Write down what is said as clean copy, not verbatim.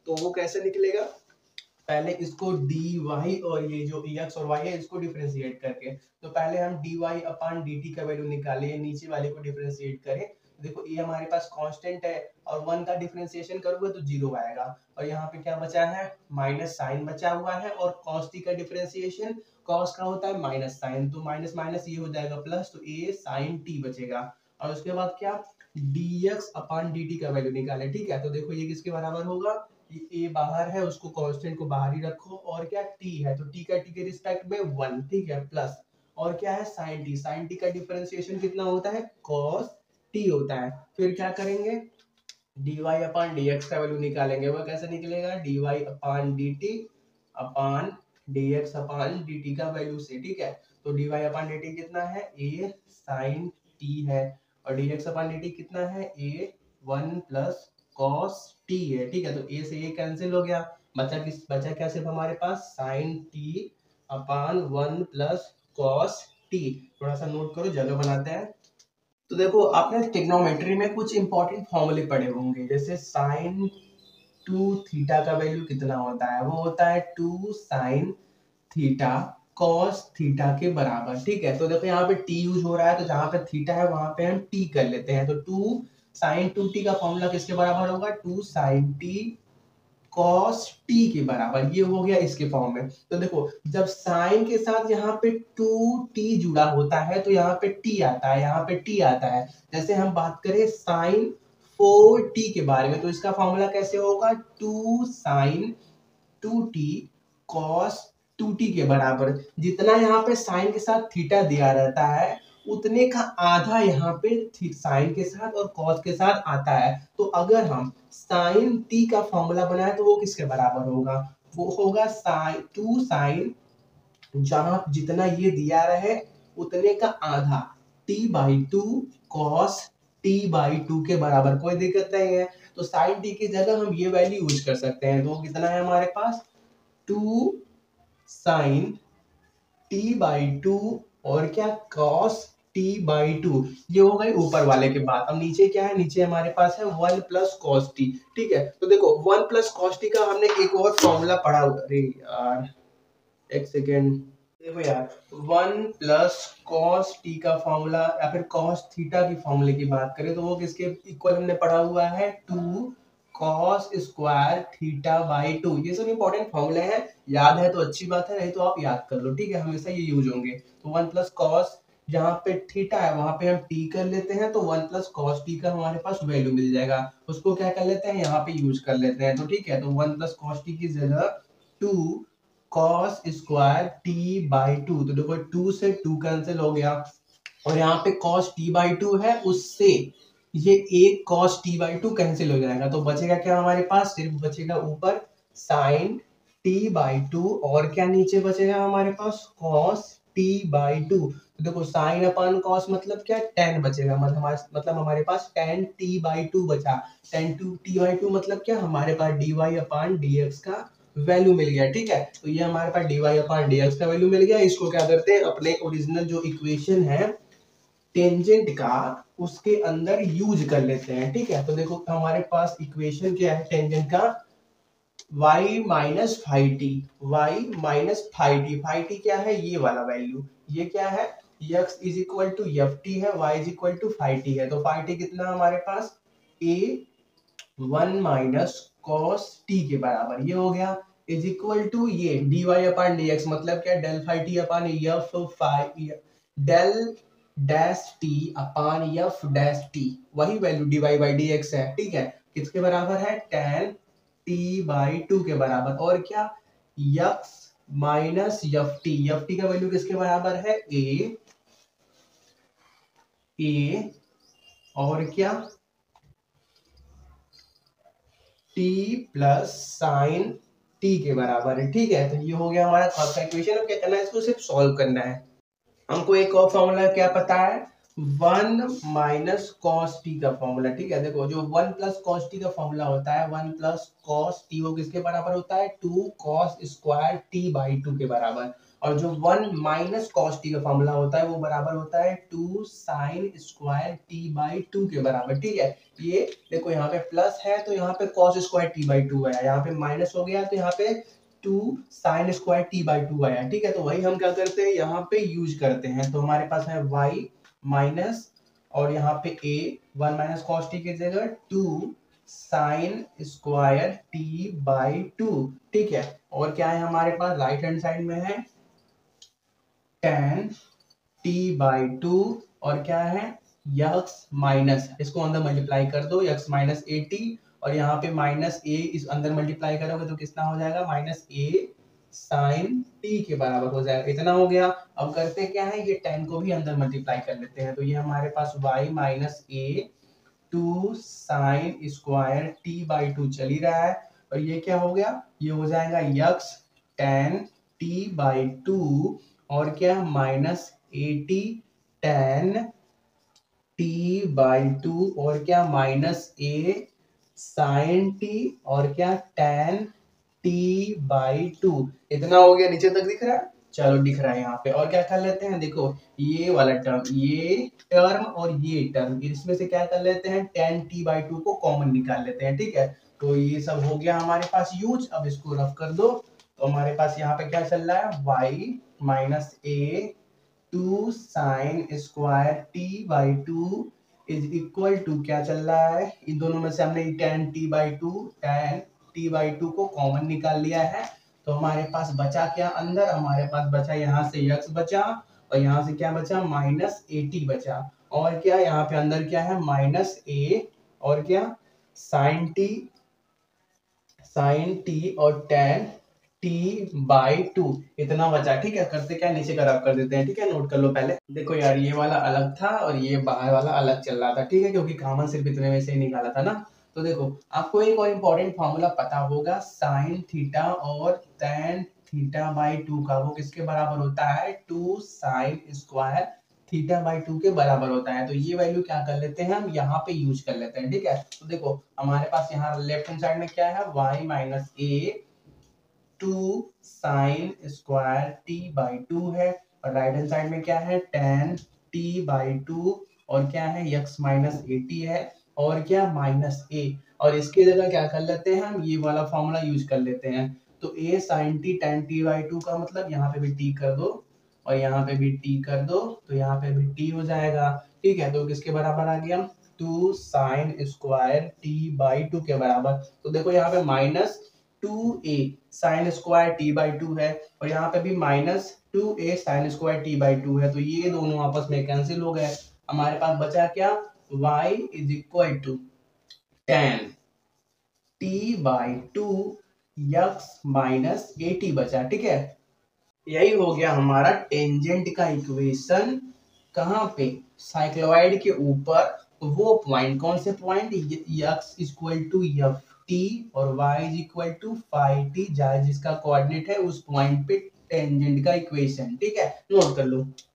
तो वो कैसे निकलेगा, पहले इसको डी वाई और ये जो एक्स और वाई है इसको डिफरेंशिएट करके, तो पहले हम d y upon d t का वैल्यू निकाले, नीचे वाले को डिफरेंशिएट करें। देखो ये हमारे पास कांस्टेंट है और वन का डिफरेंशिएशन करोगे तो जीरो आएगा, और यहाँ पे क्या बचा है, माइनस साइन बचा हुआ है, और कॉस टी का डिफरेंशिएशन कॉस का होता है माइनस साइन, तो माइनस माइनस ये हो जाएगा प्लस, तो ए साइन टी बचेगा। और उसके बाद क्या, dx अपान dt का वैल्यू निकाले, ठीक है। तो देखो ये किसके बराबर होगा, ये a बाहर है उसको कांस्टेंट को बाहर ही रखो, और क्या t है तो t का t के रिस्पेक्ट में 1, ठीक है, प्लस और क्या है sin t का डिफरेंशिएशन कितना होता है cos t होता है। फिर क्या करेंगे, dy अपान dx का वैल्यू निकालेंगे, वो कैसे निकलेगा, dy upon dt upon dx upon dt का वैल्यू से, ठीक है। तो dy अपान dt कितना है, a sin t है, और dx अपान dt कितना है, a 1 प्लस cos t है, ठीक है। तो a से a कैंसिल हो गया, बचा क्या सिर्फ हमारे पास sin t upon 1 plus cos t। थोड़ा सा नोट करो, जगह बनाते हैं। तो देखो आपने ट्रिग्नोमेट्री में कुछ इंपॉर्टेंट फॉर्मूले पढ़े होंगे, जैसे साइन टू थीटा का वैल्यू कितना होता है, वो होता है 2 साइन थीटा कॉस थीटा के बराबर, ठीक है। तो देखो यहाँ पे टी यूज हो रहा है, तो जहां पे थीटा है वहां पे हम टी कर लेते हैं, तो 2 साइन 2t का फॉर्मूला किसके बराबर होगा, 2 साइन टी cos t के बराबर, ये हो गया इसके फॉर्म में। तो देखो जब साइन के साथ यहाँ पे 2t जुड़ा होता है तो यहाँ पे t आता है, यहाँ पे t आता है। जैसे हम बात करें साइन 4t के बारे में, तो इसका फॉर्मूला कैसे होगा, 2 साइन 2t cos 2t के बराबर। जितना यहाँ पे साइन के साथ थीटा दिया रहता है उतने का आधा यहाँ पे साइन के साथ और कॉस के साथ आता है। तो अगर हम साइन t का फॉर्मूला बनाए तो वो किसके बराबर होगा, वो होगा साइन 2 साइन, जहां जितना ये दिया रहे उतने का आधा t/2 cos t/2 के बराबर, कोई दिक्कत नहीं है। तो साइन t की जगह हम ये वैल्यू यूज कर सकते हैं, तो कितना है हमारे पास 2 साइन t/2 और क्या cos t/2, ये हो गई ऊपर वाले के बाद। अब नीचे क्या है, नीचे हमारे पास है 1 प्लस cos t, ठीक है। तो देखो 1 प्लस cos t का हमने एक और फॉर्मूला पढ़ा, अरे यार एक सेकेंड, देखो यार 1 प्लस cos t का फॉर्मूला या फिर cos थीटा की फॉर्मूले की बात करें तो वो किसके इक्वल हमने पढ़ा हुआ है, 2 cos स्क्वायर थीटा बाई 2। ये सब इंपॉर्टेंट फॉर्मूले हैं, याद है तो अच्छी बात है, नहीं तो आप याद कर लो, ठीक है, हमेशा ये यूज होंगे। तो 1 प्लस cos, जहाँ पे थीटा है वहां पे हम t कर लेते हैं, तो 1 प्लस cos t का हमारे पास वैल्यू मिल जाएगा, उसको क्या कर लेते हैं यहाँ पे यूज कर लेते हैं, तो ठीक है। तो 1 प्लस cos t की जगह 2 cos स्क्वायर t/2, तो देखो 2 से 2 कैंसिल हो गया, और यहाँ पे cos t/2 है, उससे ये एक cos t/2 कैंसिल हो जाएगा, तो बचेगा क्या हमारे पास, सिर्फ बचेगा ऊपर sin t/2, और क्या नीचे बचेगा हमारे पास cos t/2। तो देखो sin अपान cos मतलब क्या, tan बचेगा, मतलब हमारे पास tan t/2 बचा। tan t/2 मतलब क्या, हमारे पास dy अपान dx का वैल्यू मिल गया, ठीक है। तो ये हमारे पास dy अपान dx का वैल्यू मिल गया, इसको क्या करते हैं, अपने ओरिजिनल जो इक्वेशन है टेंजेंट का उसके अंदर यूज कर लेते हैं, ठीक है। तो देखो हमारे पास इक्वेशन क्या है टेंजेंट का, y minus five t, y minus five t क्या है, ये वाला वैल्यू, ये क्या है, x is equal to f t है, y is equal to five t है। तो फाइव टी कितना हमारे पास, a 1 माइनस cos t के बराबर, ये हो गया, इज इक्वल टू ये dy अपान dx मतलब क्या, del phi t upon f phi del dash t upon f dash T, वही वैल्यू dy बाई dx है, ठीक है। किसके बराबर है, tan t/2 के बराबर, और क्या x माइनस एफ टी का वैल्यू किसके बराबर है, a और क्या t प्लस साइन t के बराबर है, ठीक है। तो ये हो गया हमारा आपका इक्वेशन। अब क्या करना है, इसको सिर्फ सॉल्व करना है। हमको एक और फॉर्मूला क्या पता है, 1 माइनस कॉस टी का फॉर्मूला, ठीक है। देखो जो 1 प्लस कॉस टी का फॉर्मूला होता है, 1 प्लस कॉस टी वो किसके बराबर होता है, 2 कॉस स्क्वायर t/2 के बराबर। और जो 1 माइनस कॉस टी का फॉर्मूला होता है वो बराबर होता है 2 साइन स्क्वायर टी बाई 2 के बराबर। ठीक है, ये देखो यहाँ पे प्लस है तो यहाँ पे कॉस स्क्वायर टी बाई 2 आया, यहाँ पे माइनस हो गया तो यहाँ पे 2 साइन स्क्वायर टी बाई 2 आया। ठीक है, तो वही हम क्या करते हैं यहाँ पे यूज करते हैं। तो हमारे पास है y माइनस और यहाँ पे a 1 माइनस कॉस टी की जगह 2 साइन स्क्वायर टी बाई 2। ठीक है, और क्या है हमारे पास राइट हैंड साइड में है tan t बाई 2 और क्या है यक्स माइनस, इसको अंदर मल्टीप्लाई कर दो यक्स माइनस ए टी, और यहाँ पे माइनस ए इस अंदर मल्टीप्लाई करोगे तो कितना हो जाएगा माइनस ए साइन टी के बराबर हो जाएगा। इतना हो गया। अब करते क्या है ये tan को भी अंदर मल्टीप्लाई कर लेते हैं, तो ये हमारे पास y minus a 2 sine square t by 2 चल ही रहा है, और ये क्या हो गया ये हो जाएगा यक्स tan टी बाई 2 और क्या माइनस 80 tan टी बाई 2 और क्या माइनस ए साइन टी और क्या tan टी बाई 2। इतना हो गया, नीचे तक दिख रहा है, चलो दिख रहा है यहाँ पे। और क्या कर लेते हैं देखो ये वाला टर्म ये टर्म और ये टर्म इसमें से क्या कर लेते हैं tan t बाई 2 को कॉमन निकाल लेते हैं। ठीक है, तो ये सब हो गया हमारे पास यूज। अब इसको रफ कर दो तो हमारे पास यहाँ पे क्या चल रहा है y minus a 2 sine square t by 2 is equal to क्या चल रहा है, इन दोनों में से हमने tan t by 2 tan t by 2 को कॉमन निकाल लिया है। तो हमारे पास बचा क्या अंदर, हमारे पास बचा यहाँ से x बचा और यहाँ से क्या बचा माइनस 80 बचा, और क्या यहाँ पे अंदर क्या है माइनस a और क्या साइन टी और tan टी बाई 2 इतना बचा। ठीक है, करते क्या नीचे का रफ कर देते हैं। ठीक है, नोट कर लो पहले। देखो यार ये वाला अलग था और ये बाहर वाला अलग चल रहा था। ठीक है, क्योंकि कॉमन सिर्फ इतने में से ही निकाला था ना। तो देखो आपको एक और इम्पोर्टेंट फॉर्मूला पता होगा साइन थीटा और tan थीटा बाई 2 का, वो किसके बराबर होता है 2 साइन स्क्वायर थीटा बाई 2 के बराबर होता है। तो ये वैल्यू क्या कर लेते हैं हम यहाँ पे यूज कर लेते हैं। ठीक है, तो देखो हमारे पास यहाँ लेफ्ट हैंड साइड में क्या है y minus a 2 sine square t by 2 है, और राइट हैंड साइड में क्या है tan टी बाई 2 और क्या है x माइनस ए टी है और क्या माइनस a, और इसकी जगह क्या कर लेते हैं हम ये वाला फॉर्मूला यूज कर लेते हैं। तो a sine t tan t by 2 का मतलब यहाँ पे भी t कर दो और यहाँ पे भी t कर दो, तो यहाँ पे भी t हो जाएगा। ठीक है, तो किसके बराबर आ गया 2 साइन स्क्वायर टी बाई 2 के बराबर। तो देखो यहाँ पे minus 2a sine square t by 2 है और यहाँ पे भी minus 2a sine square t by 2 है, तो ये दोनों आपस में कैंसिल हो गए। हमारे पास बचा क्या y is equal to tan t by 2 x minus a t बचा। ठीक है, यही हो गया हमारा टेंजेंट का इक्वेशन। कहाँ पे साइक्लॉइड के ऊपर, वो पॉइंट कौन से point x equal to f t और y is equal to phi t जिसका कोऑर्डिनेट है उस पॉइंट पे टेंजेंट का इक्वेशन। ठीक है, नोट कर लो।